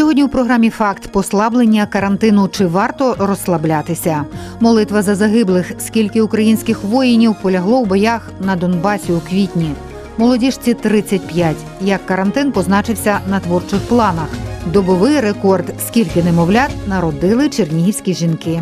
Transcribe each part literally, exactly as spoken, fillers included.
Сьогодні у програмі «Факт» послаблення карантину. Чи варто розслаблятися? Молитва за загиблих. Скільки українських воїнів полягло у боях на Донбасі у квітні? Молодіжці тридцять п'ять. Як карантин позначився на творчих планах? Добовий рекорд. Скільки немовлят народили чернігівські жінки?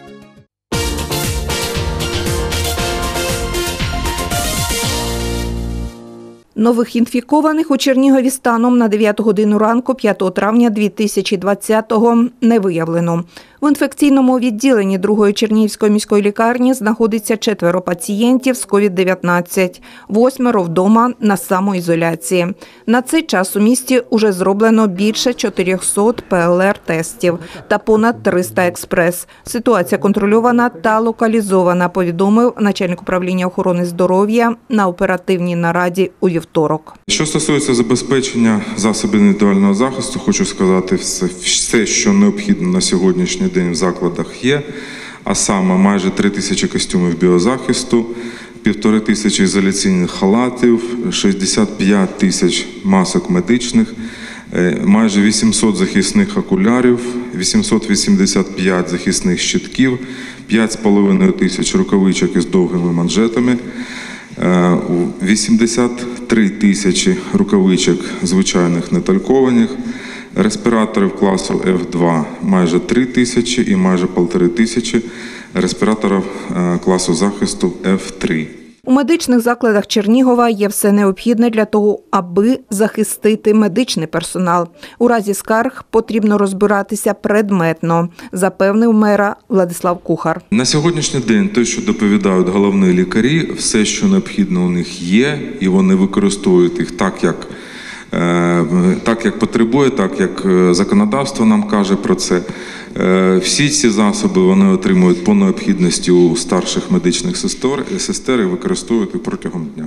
Нових інфікованих у Чернігові станом на дев'яту годину ранку п'ятого травня дві тисячі двадцятого не виявлено. В інфекційному відділенні другої Чернігівської міської лікарні знаходиться четверо пацієнтів з ковід дев'ятнадцять, восьмеро вдома на самоізоляції. На цей час у місті уже зроблено більше чотирьохсот пе ел ер-тестів та понад триста експрес. Ситуація контрольована та локалізована, повідомив начальник управління охорони здоров'я на оперативній нараді у вівторок. Що стосується забезпечення засобів індивідуального захисту, хочу сказати, все, все, що необхідно на сьогоднішній день в закладах є, а саме майже три тисячі костюмів біозахисту, півтори тисячі ізоляційних халатів, шістдесят п'ять тисяч масок медичних, майже вісімсот захисних окулярів, вісімсот вісімдесят п'ять захисних щитків, п'ять з половиною тисяч рукавичок із довгими манжетами, вісімдесят три тисячі рукавичок звичайних неталькованих, респіраторів класу еф два майже три тисячі і майже півтори тисячі респіраторів класу захисту еф три. У медичних закладах Чернігова є все необхідне для того, аби захистити медичний персонал. У разі скарг потрібно розбиратися предметно, запевнив мера Владислав Кухар. На сьогоднішній день те, що доповідають головні лікарі, все, що необхідно у них є, і вони використовують їх так, як так, як потребує, так, як законодавство нам каже про це. Всі ці засоби вони отримують по необхідності у старших медичних сестер, сестер і використовують їх протягом дня.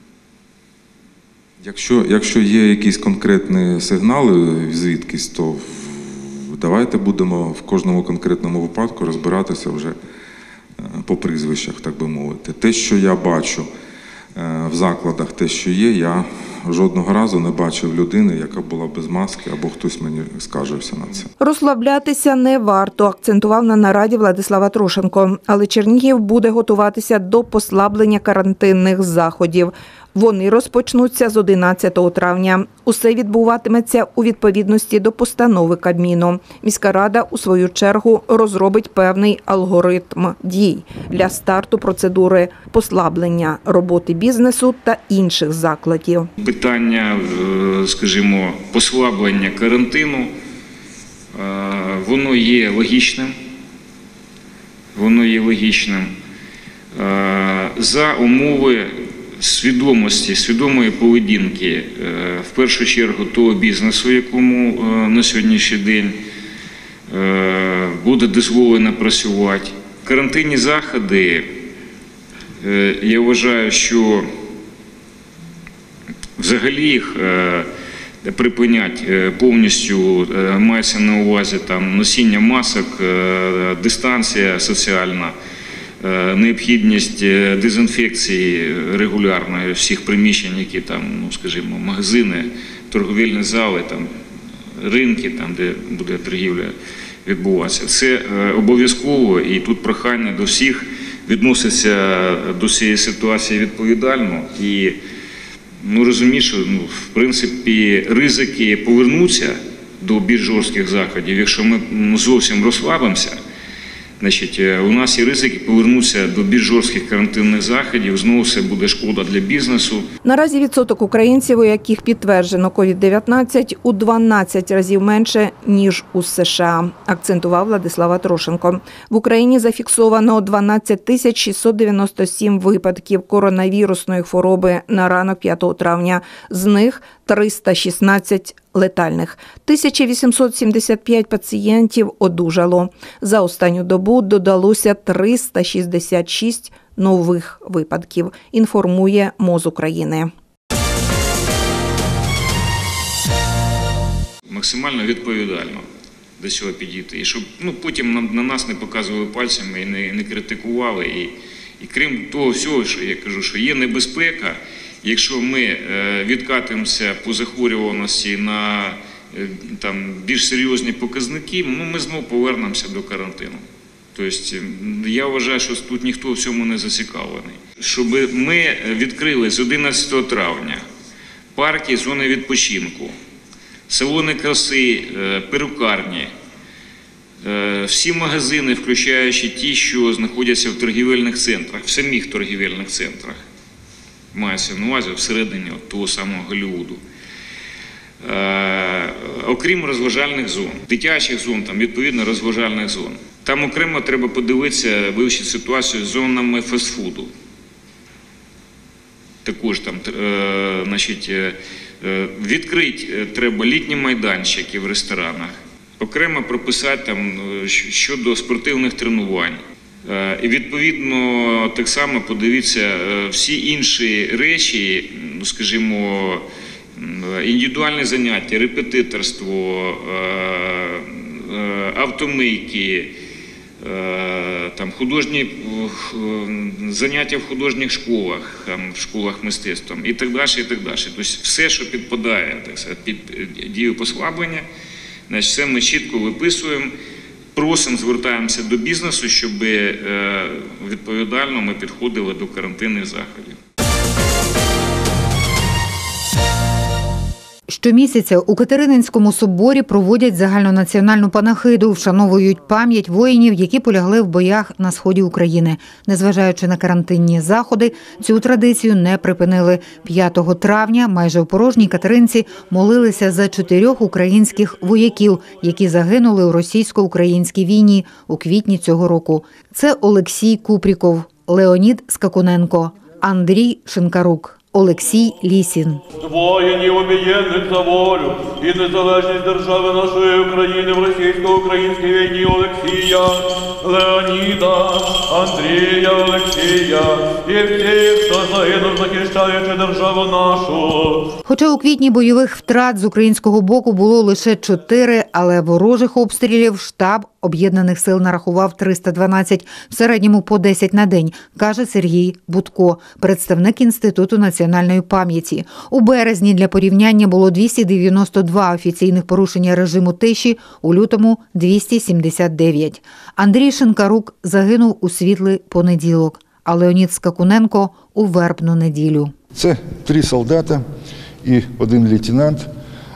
Якщо, якщо є якісь конкретні сигнали звідкись, то давайте будемо в кожному конкретному випадку розбиратися вже по прізвищах, так би мовити. Те, що я бачу в закладах, те, що є, я жодного разу не бачив людини, яка була без маски, або хтось мені скаржився на це. Розслаблятися не варто, акцентував на нараді Владислава Трошенко. Але Чернігів буде готуватися до послаблення карантинних заходів. Вони розпочнуться з одинадцятого травня. Усе відбуватиметься у відповідності до постанови Кабміну. Міська рада, у свою чергу, розробить певний алгоритм дій для старту процедури послаблення роботи бізнесу та інших закладів. Питання, скажімо, послаблення карантину, воно є логічним. Воно є логічним. За умови свідомості, свідомої поведінки, в першу чергу того бізнесу, якому на сьогоднішній день буде дозволено працювати. Карантинні заходи, я вважаю, що взагалі їх припинять повністю, мається на увазі там носіння масок, дистанція соціальна, необхідність дезінфекції регулярної всіх приміщень, які там, ну, скажімо, магазини, торговельні зали, там, ринки, там, де буде торгівля відбуватися. Це обов'язково, і тут прохання до всіх відноситься до цієї ситуації відповідально і, ну, розумію, що, ну, в принципі, ризики повернуться до більш жорстких заходів. Якщо ми зовсім розслабимося, значить, у нас є ризики повернутися до більш жорстких карантинних заходів, знову це буде шкода для бізнесу. Наразі відсоток українців, у яких підтверджено ковід дев'ятнадцять, у дванадцять разів менше, ніж у США, акцентував Владислав Трошенко. В Україні зафіксовано дванадцять тисяч шістсот дев'яносто сім випадків коронавірусної хвороби на ранок п'ятого травня. З них триста шістнадцять летальних. тисяча вісімсот сімдесят п'ять пацієнтів одужало. За останню добу додалося триста шістдесят шість нових випадків, інформує МОЗ України. Максимально відповідально до цього підійти. І щоб, ну, потім на, на нас не показували пальцями і не, не критикували. І, і крім того всього, що я кажу, що є небезпека, якщо ми відкатимося по захворюваності на там більш серйозні показники, ну, ми знову повернемося до карантину. Тобто я вважаю, що тут ніхто в цьому не зацікавлений. Щоб ми відкрили з одинадцятого травня парки, зони відпочинку, салони краси, перукарні, всі магазини, включаючи ті, що знаходяться в торгівельних центрах, в самих торгівельних центрах, мається на увазі всередині того самого Голлівуду. Е, окрім розважальних зон, дитячих зон, там, відповідно розважальних зон. Там окремо треба подивитися, вивчити ситуацію з зонами фастфуду. Також там, е, значить, е, відкрити треба літні майданчики в ресторанах. Окремо прописати там щодо спортивних тренувань. Е, і відповідно так само подивіться всі інші речі, ну, скажімо, індивідуальні заняття, репетиторство, автомийки, там, художні заняття в художніх школах, там, в школах мистецтва і так далі, і так далі. Тобто все, що підпадає, так сказати, під дію послаблення, значить, все ми чітко виписуємо, просимо, звертаємося до бізнесу, щоб відповідально ми підходили до карантинних заходів. Щомісяця у Катерининському соборі проводять загальнонаціональну панахиду, вшановують пам'ять воїнів, які полягли в боях на сході України. Незважаючи на карантинні заходи, цю традицію не припинили. п'ятого травня майже в порожній Катеринці молилися за чотирьох українських вояків, які загинули у російсько-українській війні у квітні цього року. Це Олексій Купріков, Леонід Скакуненко, Андрій Шинкарук, Олексій Лісін. Воїнів об'єднаних за волю і незалежність держави нашої України в російсько-українській війні Олексія, Леоніда, Андрія, Олексія і всіх, хто загинув, захищаючи державу нашу. Хоча у квітні бойових втрат з українського боку було лише чотири, але ворожих обстрілів штаб Об'єднаних сил нарахував триста дванадцять, в середньому по десять на день, каже Сергій Будко, представник Інституту національної пам'яті. У березні для порівняння було двісті дев'яносто два офіційних порушення режиму тиші, у лютому – двісті сімдесят дев'ять. Андрій Шинкарук загинув у світлий понеділок, а Леонід Скакуненко – у вербну неділю. Це три солдата і один лейтенант.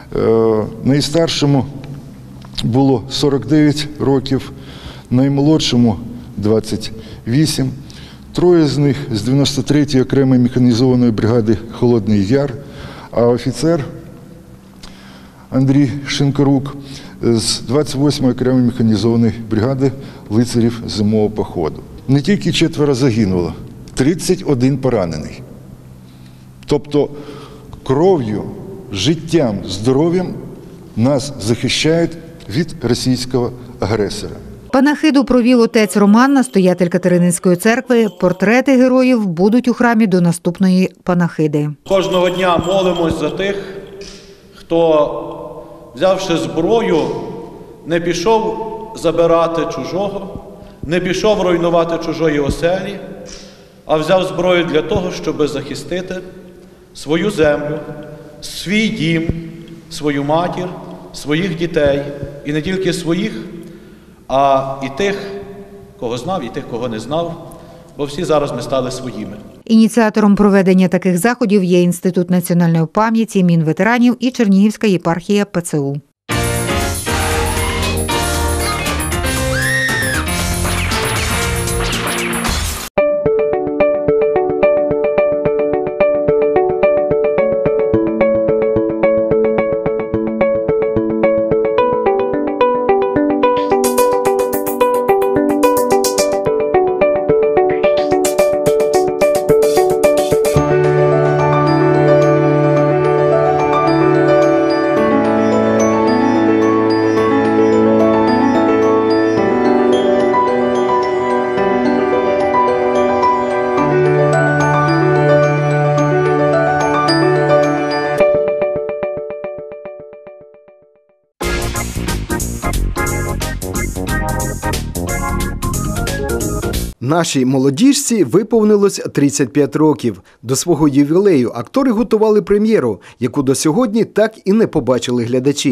Найстаршому було сорок дев'ять років, наймолодшому – двадцять вісім. Троє з них з дев'яносто третьої окремої механізованої бригади «Холодний Яр», а офіцер Андрій Шинкарук з двадцять восьмої окремої механізованої бригади лицарів зимового походу. Не тільки четверо загинуло, тридцять один поранений. Тобто кров'ю, життям, здоров'ям нас захищають від російського агресора. Панахиду провів отець Роман, настоятель Катерининської церкви. Портрети героїв будуть у храмі до наступної панахиди. Кожного дня молимось за тих, хто, взявши зброю, не пішов забирати чужого, не пішов руйнувати чужої оселі, а взяв зброю для того, щоб захистити свою землю, свій дім, свою матір, своїх дітей. І не тільки своїх, а і тих, кого знав, і тих, кого не знав, бо всі зараз ми стали своїми. Ініціатором проведення таких заходів є Інститут національної пам'яті, Мінветеранів і Чернігівська єпархія ПЦУ. Нашій молодіжці виповнилось тридцять п'ять років. До свого ювілею актори готували прем'єру, яку до сьогодні так і не побачили глядачі.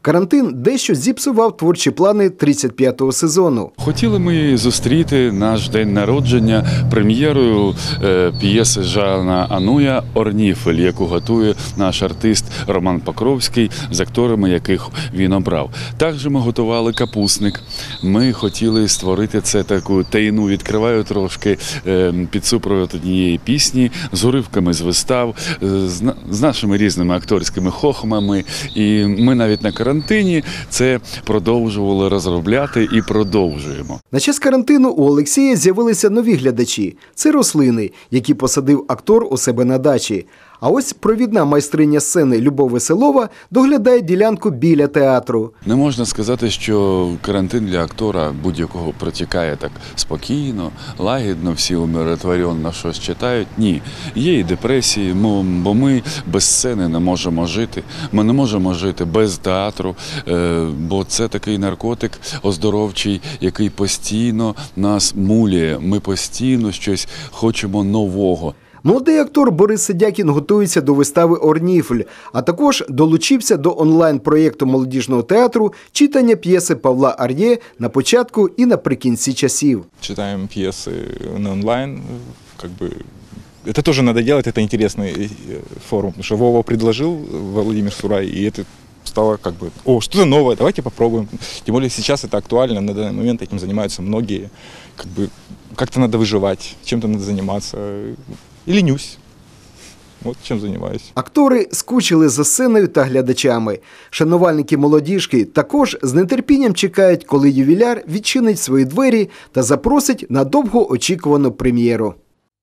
Карантин дещо зіпсував творчі плани тридцять п'ятого сезону. Хотіли ми зустріти наш день народження прем'єрою е, п'єси Жана Ануя «Орніфель», яку готує наш артист Роман Покровський, з акторами яких він обрав. Також ми готували «Капусник». Ми хотіли створити це таку таїну, відкриваю трошки, е, під супровід однієї пісні, з уривками з вистав, е, з, з нашими різними акторськими хохмами. І ми навіть на карантині це продовжували розробляти і продовжуємо. На час карантину у Олексія з'явилися нові глядачі. Це рослини, які посадив актор у себе на дачі. А ось провідна майстриня сцени Любов Веселова доглядає ділянку біля театру. Не можна сказати, що карантин для актора будь-якого протікає так спокійно, лагідно, всі умиротворенно щось читають. Ні, є і депресії, бо ми без сцени не можемо жити. Ми не можемо жити без театру, бо це такий наркотик оздоровчий, який постійно нас муляє. Ми постійно щось хочемо нового. Молодий актор Борис Сидякін готується до вистави «Орніфель», а також долучився до онлайн-проєкту молодіжного театру читання п'єси Павла Ар'є на початку і наприкінці часів. Читаем пьесы на онлайн, как бы это тоже надо делать, это интересный форум, потому что Вова предложил, Владимир Сурай, и это стало как бы, о, что-то новое, давайте попробуем. Тем более сейчас это актуально, на данный момент этим занимаются многие, как бы как-то надо выживать, чем-то надо заниматься. І ленюсь. От чим займаюся. Актори скучили за сценою та глядачами. Шанувальники молодіжки також з нетерпінням чекають, коли ювіляр відчинить свої двері та запросить на довгоочікувану прем'єру.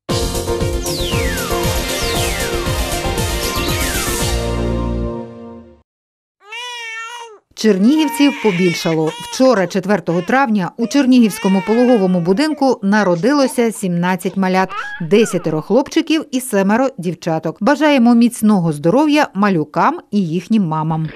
Чернігівців побільшало. Вчора, четвертого травня, у Чернігівському пологовому будинку народилося сімнадцять малят, десятеро хлопчиків і семеро дівчаток. Бажаємо міцного здоров'я малюкам і їхнім мамам.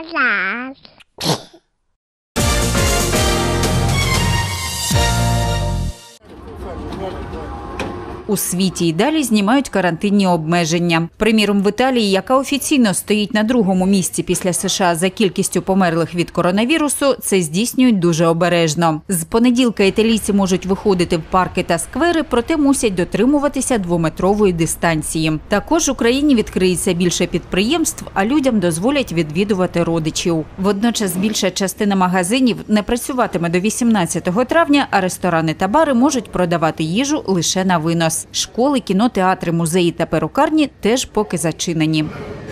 У світі й далі знімають карантинні обмеження. Приміром, в Італії, яка офіційно стоїть на другому місці після США за кількістю померлих від коронавірусу, це здійснюють дуже обережно. З понеділка італійці можуть виходити в парки та сквери, проте мусять дотримуватися двометрової дистанції. Також в Україні відкриється більше підприємств, а людям дозволять відвідувати родичів. Водночас більша частина магазинів не працюватиме до вісімнадцятого травня, а ресторани та бари можуть продавати їжу лише на винос. Школи, кінотеатри, музеї та перукарні теж поки зачинені.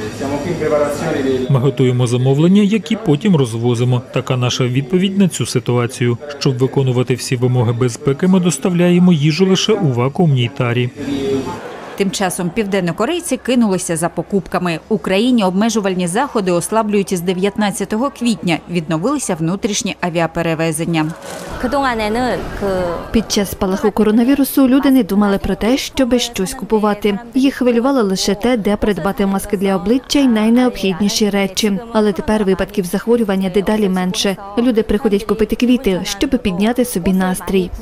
Ми готуємо замовлення, які потім розвозимо. Така наша відповідь на цю ситуацію. Щоб виконувати всі вимоги безпеки, ми доставляємо їжу лише у вакуумній тарі. Тим часом південнокорейці кинулися за покупками. У країні обмежувальні заходи ослаблюють із дев'ятнадцятого квітня. Відновилися внутрішні авіаперевезення. Під час спалаху коронавірусу люди не думали про те, щоби щось купувати. Їх хвилювало лише те, де придбати маски для обличчя й найнеобхідніші речі. Але тепер випадків захворювання дедалі менше. Люди приходять купити квіти, щоб підняти собі настрій.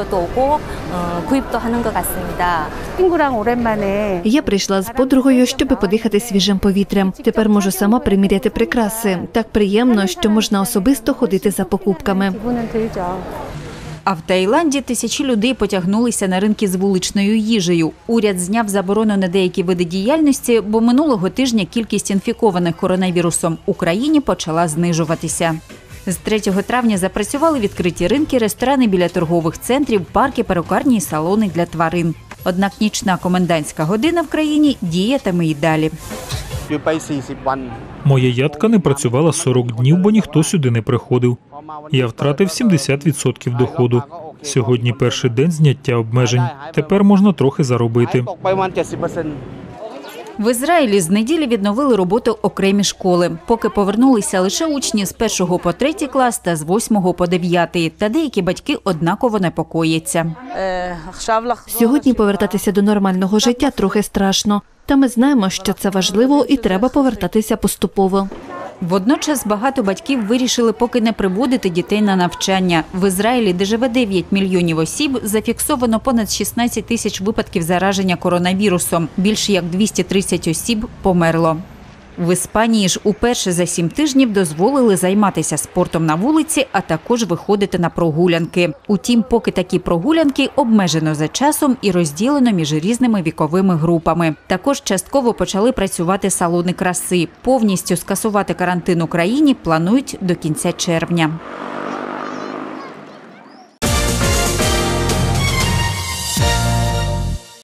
Я прийшла з подругою, щоб подихати свіжим повітрям. Тепер можу сама приміряти прикраси. Так приємно, що можна особисто ходити за покупками. А в Таїланді тисячі людей потягнулися на ринки з вуличною їжею. Уряд зняв заборону на деякі види діяльності, бо минулого тижня кількість інфікованих коронавірусом у країні почала знижуватися. З третього травня запрацювали відкриті ринки, ресторани біля торгових центрів, парки, перукарні і салони для тварин. Однак нічна комендантська година в країні діятиме й далі. Моя ядка не працювала сорок днів, бо ніхто сюди не приходив. Я втратив сімдесят відсотків доходу. Сьогодні перший день зняття обмежень. Тепер можна трохи заробити. В Ізраїлі з неділі відновили роботу окремі школи. Поки повернулися лише учні з першого по третій клас та з восьмого по дев'ятий. Та деякі батьки однаково непокояться. Сьогодні повертатися до нормального життя трохи страшно. Та ми знаємо, що це важливо і треба повертатися поступово. Водночас багато батьків вирішили поки не приводити дітей на навчання. В Ізраїлі, де живе дев'ять мільйонів осіб, зафіксовано понад шістнадцять тисяч випадків зараження коронавірусом. Більше як двісті тридцять осіб померло. В Іспанії ж уперше за сім тижнів дозволили займатися спортом на вулиці, а також виходити на прогулянки. Утім, поки такі прогулянки обмежено за часом і розділено між різними віковими групами. Також частково почали працювати салони краси. Повністю скасувати карантин у країні планують до кінця червня.